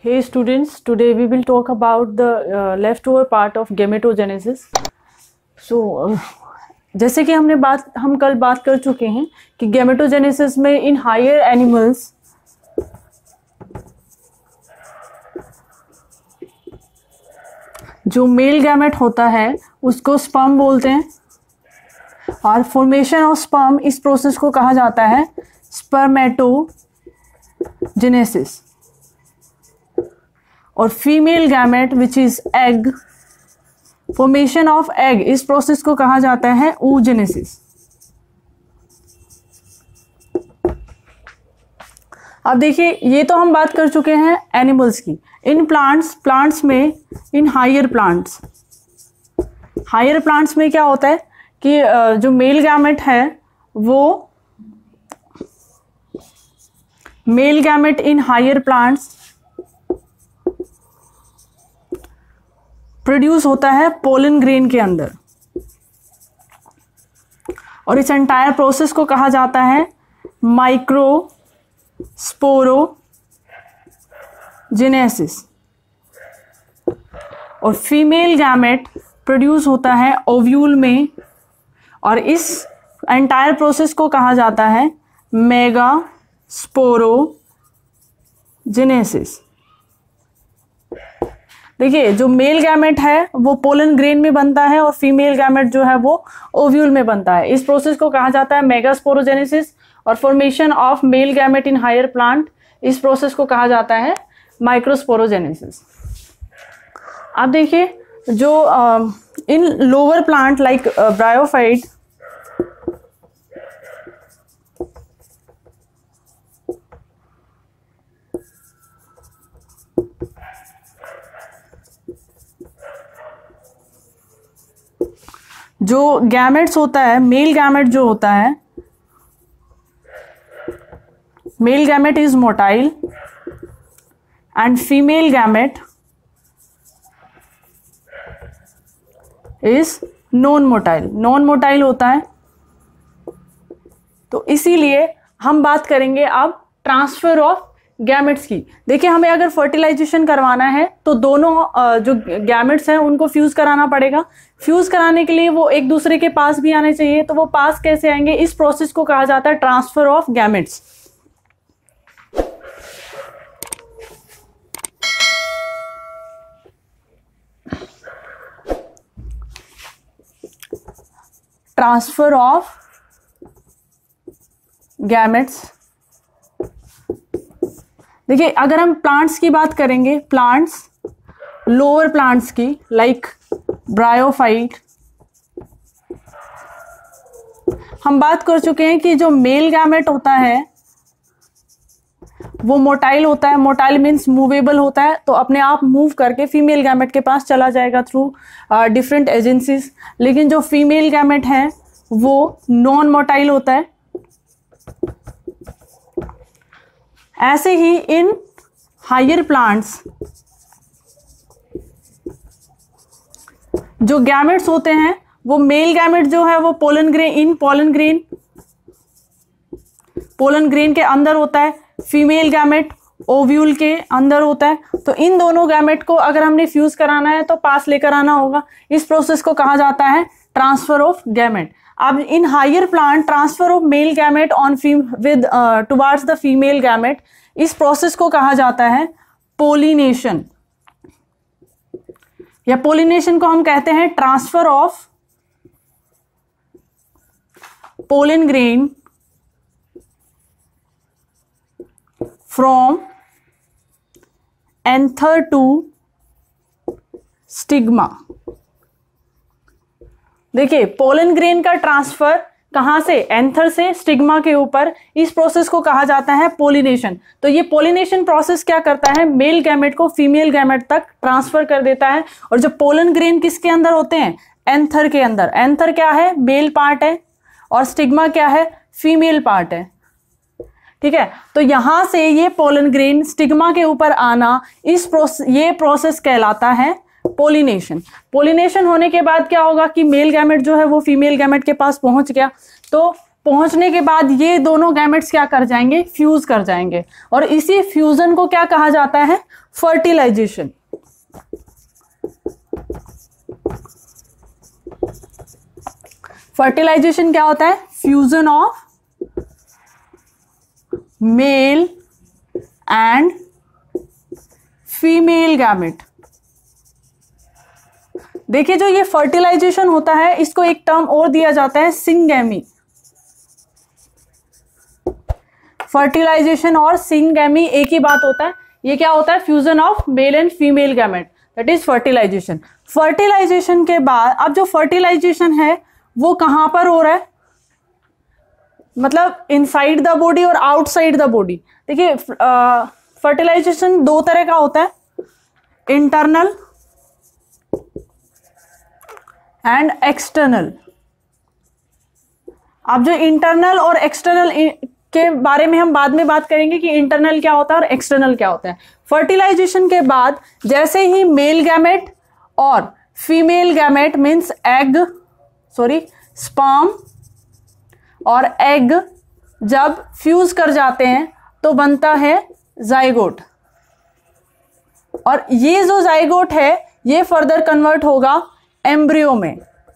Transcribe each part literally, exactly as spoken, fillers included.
Hey students, today we will talk about the uh, leftover part of gametogenesis. So uh, जैसे कि हमने बात हम कल बात कर चुके हैं कि गैमेटोजेनेसिस में इन हायर एनिमल्स जो मेल गैमेट होता है उसको स्पर्म बोलते हैं और फॉर्मेशन ऑफ स्पर्म इस प्रोसेस को कहा जाता है स्पर्मेटोजेनेसिस। और female gamete which is egg, formation of egg इस प्रोसेस को कहा जाता है oogenesis। अब देखिए, ये तो हम बात कर चुके हैं एनिमल्स की। इन प्लांट्स प्लांट्स में in higher plants higher plants में क्या होता है कि जो मेल गैमेट है वो male gamete in higher plants produce होता है पोलन ग्रेन के अंदर, और इस एंटायर प्रोसेस को कहा जाता है माइक्रोस्पोरोजेनेसिस। और फीमेल गैमेट प्रोड्यूस होता है ओव्यूल में, और इस एंटायर प्रोसेस को कहा जाता है मेगास्पोरोजेनेसिस। देखिए, जो मेल गैमेट है वो पोलन ग्रेन में बनता है और फीमेल गैमेट जो है वो ओव्यूल में बनता है। इस प्रोसेस को कहा जाता है मेगास्पोरोजेनेसिस। और formation of male gamete in higher plant इस प्रोसेस को कहा जाता है माइक्रोस्पोरोजेनेसिस। अब देखिए, जो in lower plant like bryophyte जो गैमेट्स होता है, मेल गैमेट जो होता है, male gamete is motile and female gamete is non motile non motile होता है। तो इसीलिए हम बात करेंगे अब ट्रांसफर ऑफ गैमेट्स की। देखिए, हमें अगर फर्टिलाइजेशन करवाना है तो दोनों जो गैमेट्स हैं उनको फ्यूज कराना पड़ेगा। फ्यूज कराने के लिए वो एक दूसरे के पास भी आने चाहिए। तो वो पास कैसे आएंगे? इस प्रोसेस को कहा जाता है transfer of gametes. Transfer of gametes. देखिए, अगर हम प्लांट्स की बात करेंगे, प्लांट्स लोअर प्लांट्स की लाइक ब्रायोफाइट, हम बात कर चुके हैं कि जो मेल गैमेट होता है वो मोटाइल होता है। मोटाइल मीन्स मूवेबल होता है, तो अपने आप मूव करके फीमेल गैमेट के पास चला जाएगा थ्रू डिफरेंट एजेंसीज। लेकिन जो फीमेल गैमेट है वो नॉन मोटाइल होता है। ऐसे ही इन हायर प्लांट्स जो गैमेट्स होते हैं वो मेल गैमेट जो है वो pollen grain in pollen grain pollen grain के अंदर होता है। फीमेल गैमेट ओव्यूल के अंदर होता है। तो इन दोनों गैमेट को अगर हमने फ्यूज कराना है तो पास लेकर आना होगा। इस प्रोसेस को कहा जाता है ट्रांसफर ऑफ गैमेट। अब in higher plant transfer of male gamete on with towards the female gamete, इस प्रोसेस को कहा जाता है पोलिनेशन, या पोलिनेशन को हम कहते हैं transfer of pollen grain from anther to stigma. देखिए, पोलन ग्रेन का ट्रांसफर कहां से? एंथर से स्टिग्मा के ऊपर। इस प्रोसेस को कहा जाता है पोलिनेशन। तो ये पोलिनेशन प्रोसेस क्या करता है? मेल गैमेट को फीमेल गैमेट तक ट्रांसफर कर देता है। और जो पोलन ग्रेन किसके अंदर होते हैं? एंथर के अंदर। एंथर क्या है? मेल पार्ट है, और स्टिग्मा क्या है? फीमेल पार्ट है। ठीक है, तो यहां से ये पोलन ग्रेन स्टिग्मा के ऊपर आना, इस प्रोसेस ये प्रोसेस कहलाता है पोलिनेशन। पोलिनेशन होने के बाद क्या होगा कि मेल गैमेट जो है वो फीमेल गैमेट के पास पहुंच गया। तो पहुंचने के बाद ये दोनों गैमेट्स क्या कर जाएंगे, फ्यूज कर जाएंगे, और इसी फ्यूजन को क्या कहा जाता है, फर्टिलाइजेशन। फर्टिलाइजेशन क्या होता है, fusion of male and female gamete. देखिए जो ये फर्टिलाइजेशन होता है इसको एक टर्म और दिया जाता है, सिंगैमी। फर्टिलाइजेशन और सिंगैमी एक ही बात होता है। ये क्या होता है, fusion of male and female gamete, that is fertilisation. Fertilisation के बाद अब जो फर्टिलाइजेशन है वो कहां पर हो रहा है, मतलब इनसाइड द बॉडी और आउटसाइड द बॉडी। देखिए फर्टिलाइजेशन दो तरह का होता है, इंटरनल एंड एक्सटर्नल। अब जो इंटरनल और एक्सटर्नल के बारे में हम बाद में बात करेंगे कि इंटरनल क्या होता है और एक्सटर्नल क्या होता है। फर्टिलाइजेशन के बाद जैसे ही मेल गैमेट और female gamete means egg sorry sperm और एग जब फ्यूज कर जाते हैं तो बनता है जाइगोट, और ये जो जाइगोट है ये फर्दर कन्वर्ट होगा एम्ब्रियो में,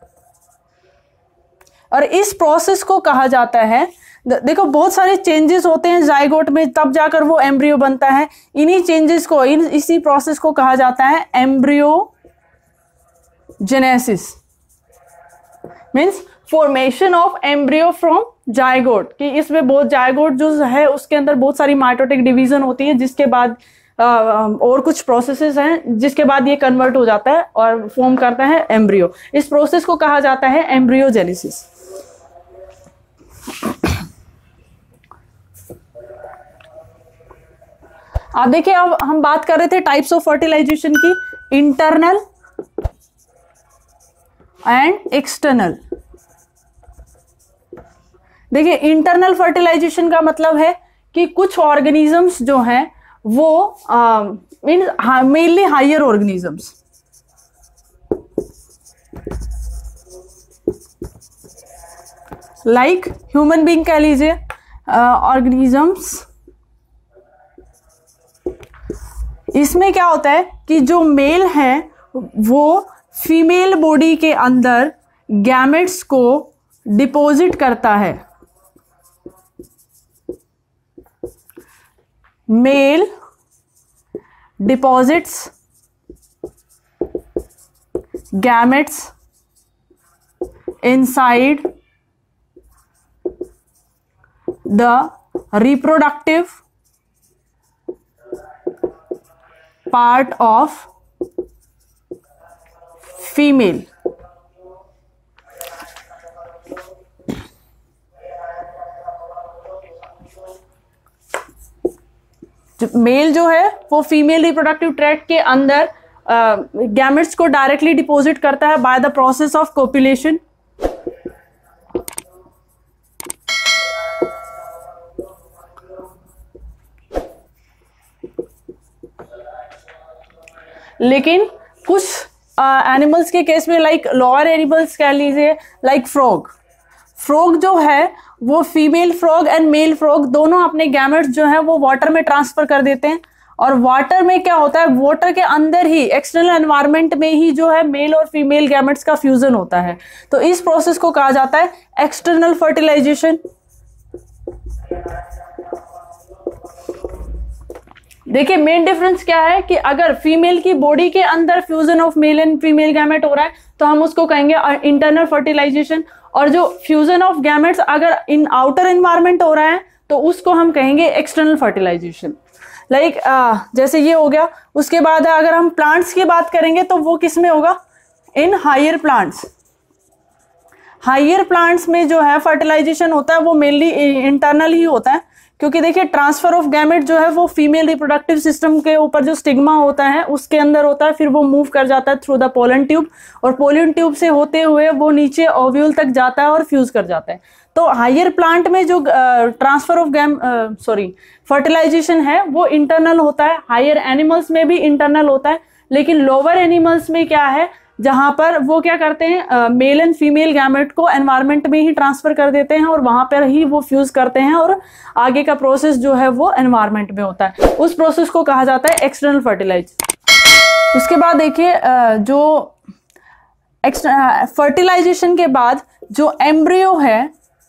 और इस प्रोसेस को कहा जाता है, देखो बहुत सारे चेंजेस होते हैं जाइगोट में तब जाकर वो एम्ब्रियो बनता है। इन्हीं चेंजेस को, इन इसी प्रोसेस को कहा जाता है embryogenesis, means formation of embryo from zygote. कि इसमें बहुत जाइगोट जो है उसके अंदर बहुत सारी माइटोटिक डिवीजन होती है, जिसके बाद आ, और कुछ प्रोसेसेस हैं जिसके बाद ये कन्वर्ट हो जाता है और फॉर्म करता है एम्ब्रियो। इस प्रोसेस को कहा जाता है एम्ब्रियोजेनेसिस। आप देखिए अब हम बात कर रहे थे टाइप्स ऑफ फर्टिलाइजेशन की, इंटरनल एंड एक्सटर्नल। देखिए इंटरनल फर्टिलाइजेशन का मतलब है कि कुछ ऑर्गेनिजम्स जो हैं वो mean mainly higher organisms, like human being कह लीजिए, ऑर्गेनिजम्स। इसमें क्या होता है कि जो मेल है वो फीमेल बॉडी के अंदर गैमेट्स को डिपॉजिट करता है। Male deposits gametes inside the reproductive part of female. Male जो है वो फीमेल रिप्रोडक्टिव ट्रैक्ट के अंदर गैमेट्स को डायरेक्टली डिपॉजिट करता है by the process of copulation. लेकिन कुछ एनिमल्स uh, के केस में लाइक लोअर एनिमल्स कह लीजिए, लाइक फ्रॉग फ्रॉग जो है वो female frog and male frog दोनों अपने गैमेट्स जो है वो वाटर में ट्रांसफर कर देते हैं। और वाटर में क्या होता है, वाटर के अंदर ही एक्सटर्नल एनवायरनमेंट में ही जो है मेल और फीमेल गैमेट्स का फ्यूजन होता है। तो इस प्रोसेस को कहा जाता है एक्सटर्नल फर्टिलाइजेशन। देखिए मेन डिफरेंस क्या है कि अगर फीमेल की बॉडी के अंदर fusion of male and female gamete हो रहा है तो हम उसको कहेंगे इंटरनल फर्टिलाइजेशन, और जो फ्यूजन ऑफ गैमेट्स अगर इन आउटर एनवायरनमेंट हो रहा है तो उसको हम कहेंगे एक्सटर्नल फर्टिलाइजेशन। लाइक जैसे ये हो गया। उसके बाद अगर हम प्लांट्स की बात करेंगे तो वो किस में होगा, in higher plants. Higher plants में जो है फर्टिलाइजेशन होता है वो मेनली इंटरनल ही होता है, क्योंकि देखिए ट्रांसफर ऑफ गैमेट जो है वो फीमेल रिप्रोडक्टिव सिस्टम के ऊपर जो स्टिग्मा होता है उसके अंदर होता है, फिर वो मूव कर जाता है थ्रू द पोलन ट्यूब, और पोलन ट्यूब से होते हुए वो नीचे ओव्यूल तक जाता है और फ्यूज कर जाता है। तो हायर प्लांट में जो transfer of gam sorry fertilisation है वो इंटरनल होता है। हायर एनिमल्स में भी इंटरनल होता है, लेकिन लोअर एनिमल्स में क्या है, जहां पर वो क्या करते हैं, मेल एंड फीमेल गैमेट को एनवायरनमेंट में ही ट्रांसफर कर देते हैं और वहां पर ही वो फ्यूज करते हैं और आगे का प्रोसेस जो है वो एनवायरनमेंट में होता है। उस प्रोसेस को कहा जाता है एक्सटर्नल फर्टिलाइजेशन। उसके बाद देखिए जो फर्टिलाइजेशन के बाद जो एम्ब्रियो है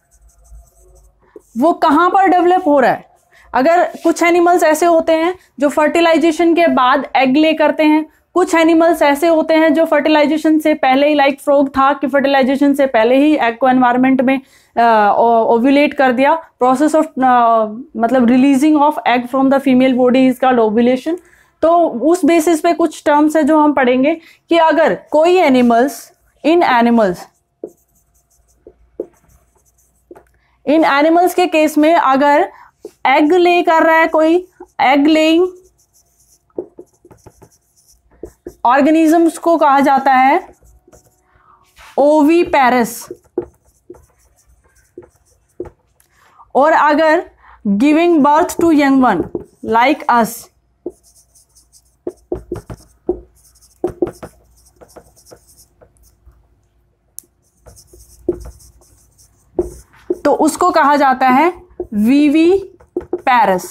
वो कहां पर डेवलप हो रहा है। अगर कुछ एनिमल्स ऐसे होते हैं जो फर्टिलाइजेशन के बाद एग ले करते हैं, कुछ एनिमल्स ऐसे होते हैं जो फर्टिलाइजेशन से पहले ही, लाइक फ्रॉग था कि फर्टिलाइजेशन से पहले ही एग को एनवायरनमेंट में ओव्यूलेट कर दिया। प्रोसेस ऑफ मतलब releasing of egg from the female body is called ovulation. तो उस बेसिस पे कुछ टर्म्स है जो हम पढ़ेंगे कि अगर कोई animals in animals in animals के केस में अगर एग ले कर रहा है कोई, एग लेइंग ऑर्गेनिजम्स को कहा जाता है ओवीपेरस। और अगर giving birth to young one like us, तो उसको कहा जाता है विविपेरस।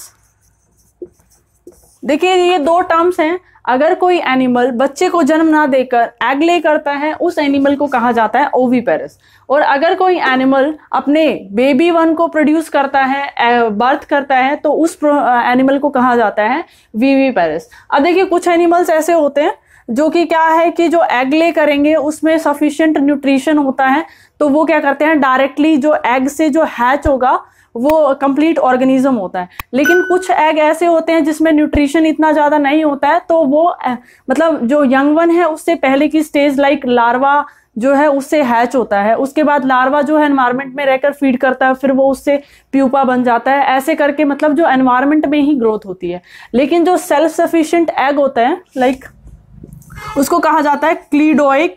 देखिए ये दो टर्म्स हैं। अगर कोई एनिमल बच्चे को जन्म ना देकर एग ले करता है उस एनिमल को कहा जाता है ओवीपेरस। और अगर कोई एनिमल अपने बेबी वन को प्रोड्यूस करता है, बर्थ करता है, तो उस एनिमल को कहा जाता है विविपेरस। अब देखिए कुछ एनिमल्स ऐसे होते हैं जो कि क्या है कि जो एग ले करेंगे उसमें सफिशिएंट न्यूट्रिशन होता है, तो वो क्या करते हैं डायरेक्टली जो एग से जो हैच होगा वो कंप्लीट ऑर्गेनिज्म होता है। लेकिन कुछ एग ऐसे होते हैं जिसमें न्यूट्रिशन इतना ज्यादा नहीं होता है, तो वो मतलब जो यंग वन है उससे पहले की स्टेज लाइक लार्वा जो है उससे हैच होता है। उसके बाद लार्वा जो है एनवायरनमेंट में रहकर फीड करता है, फिर वो उससे प्यूपा बन जाता है। ऐसे करके मतलब जो एनवायरनमेंट में ही ग्रोथ होती है। लेकिन जो सेल्फ सफिशिएंट एग होता है लाइक उसको कहा जाता है cleidoic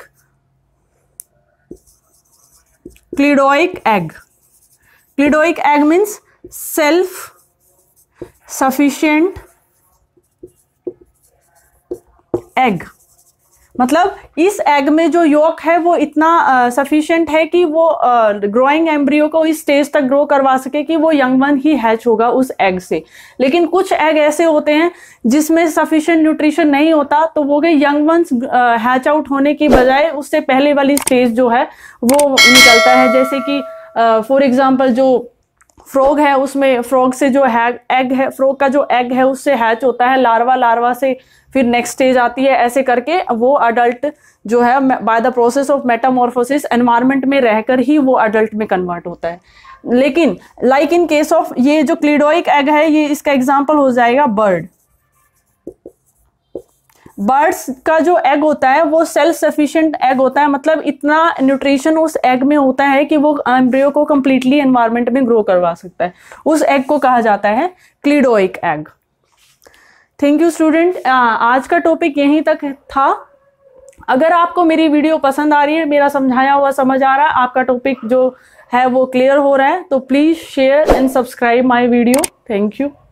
cleidoic egg. Cleidoic egg means self sufficient egg. मतलब इस एग में जो योक है वो इतना सफिशिएंट uh, है कि वो ग्रोइंग uh, एम्ब्रियो को इस स्टेज तक ग्रो करवा सके कि वो यंग वन ही हैच होगा उस एग से। लेकिन कुछ एग ऐसे होते हैं जिसमें सफिशिएंट न्यूट्रिशन नहीं होता, तो वो यंग वंस हैच आउट होने की बजाय उससे पहले वाली स्टेज जो है वो निकलता है। जैसे कि फॉर uh, एग्जाम्पल जो फ्रॉग है उसमें फ्रॉग से जो है एग है, फ्रॉग का जो एग है उससे हैच होता है, लार्वा लार्वा से फिर नेक्स्ट स्टेज आती है। ऐसे करके वो अडल्ट जो है by the process of metamorphosis environment में रहकर ही वो अडल्ट में कन्वर्ट होता है। लेकिन लाइक इन केस ऑफ ये जो क्लीडोइक एग है, ये इसका एग्जांपल हो जाएगा बर्ड। बर्ड्स का जो एग होता है वो सेल्फ सफिशिएंट एग होता है, मतलब इतना न्यूट्रिशन उस एग में होता है कि वो एम्ब्रियो को कंप्लीटली एनवायरनमेंट में ग्रो करवा सकता है। उस एग को कहा जाता है cleidoic egg. Thank you student, आज का टॉपिक यहीं तक था। अगर आपको मेरी वीडियो पसंद आ रही है, मेरा समझाया हुआ समझ आ रहा है, आपका टॉपिक जो है वो क्लियर हो रहा है, तो please share and subscribe my video. Thank you.